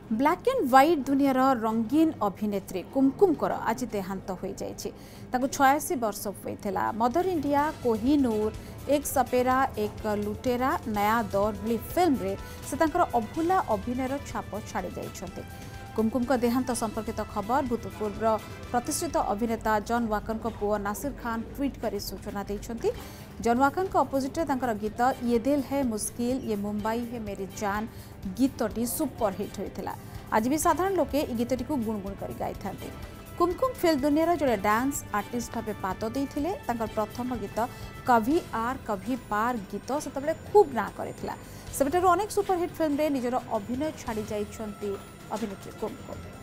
Black and white दुनियार रंगीन अभिनेत्री कुमकुम आज देहांत हो जाइए। 86 वर्ष होता। मदर इंडिया, कोहिनूर, एक सपेरा, एक लुटेरा, नया दौर भली फिल्म रे से अभूला अभिनयर छाप छाड़ी जाइछन्ते। कुमकुम का देहांत संपर्कित खबर भूतपूर्व प्रतिष्ठित अभिनेता जॉन वाकर पुओ नासिर खान ट्वीट कर सूचना देइछन्ती। जॉन वाकर अपोजिट रे गीत ये दिल है मुश्किल, ये मुंबई है मेरी जान गीतटी सुपर हिट होता। आज भी साधारण लोके ये गीतटी को गुणगुण कर गाई था। कुमकुम फिल्म दुनिया जो डांस आर्टिस्ट भाव पात देते। प्रथम गीत कभी आर कभी पार गीत से खूब ना करथिला। सेबेटारु अनेक सुपरहिट फिल्म रे निजर अभिनय छाड़ी जाइछन्ती अभिनेत्री कुमकुम।